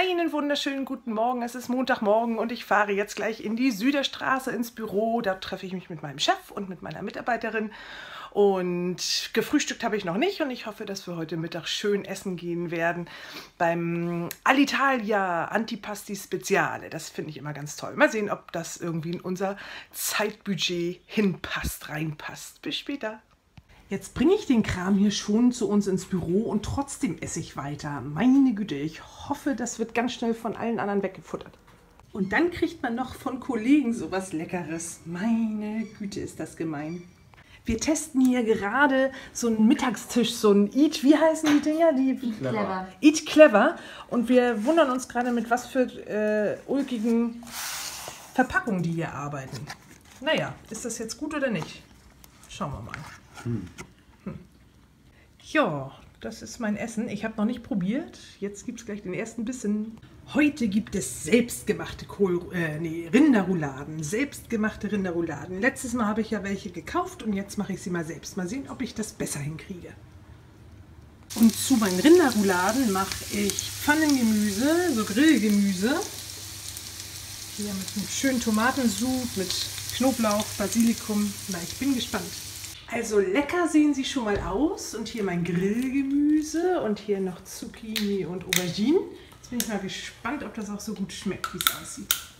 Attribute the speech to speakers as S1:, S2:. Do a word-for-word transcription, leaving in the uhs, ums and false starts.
S1: Einen wunderschönen guten Morgen. Es ist Montagmorgen und ich fahre jetzt gleich in die Süderstraße ins Büro. Da treffe ich mich mit meinem Chef und mit meiner Mitarbeiterin. Und gefrühstückt habe ich noch nicht und ich hoffe, dass wir heute Mittag schön essen gehen werden beim Alitalia Antipasti Speziale. Das finde ich immer ganz toll. Mal sehen, ob das irgendwie in unser Zeitbudget hinpasst, reinpasst. Bis später. Jetzt bringe ich den Kram hier schon zu uns ins Büro und trotzdem esse ich weiter. Meine Güte, ich hoffe, das wird ganz schnell von allen anderen weggefuttert. Und dann kriegt man noch von Kollegen sowas Leckeres. Meine Güte, ist das gemein. Wir testen hier gerade so einen Mittagstisch, so ein Eat, wie heißen die Dinger? Die
S2: Eat Clever.
S1: Eat Clever. Und wir wundern uns gerade, mit was für äh, ulkigen Verpackungen die hier arbeiten. Naja, ist das jetzt gut oder nicht? Schauen wir mal. Hm. Hm. Ja, das ist mein Essen. Ich habe noch nicht probiert. Jetzt gibt es gleich den ersten Bissen. Heute gibt es selbstgemachte Kohl, äh, nee, Rinderrouladen. Selbstgemachte Rinderrouladen. Letztes Mal habe ich ja welche gekauft und jetzt mache ich sie mal selbst. Mal sehen, ob ich das besser hinkriege. Und zu meinen Rinderrouladen mache ich Pfannengemüse, so Grillgemüse. Hier mit einem schönen Tomatensud, mit Knoblauch, Basilikum. Na, ich bin gespannt. Also lecker sehen sie schon mal aus. Und hier mein Grillgemüse und hier noch Zucchini und Aubergine. Jetzt bin ich mal gespannt, ob das auch so gut schmeckt, wie es aussieht.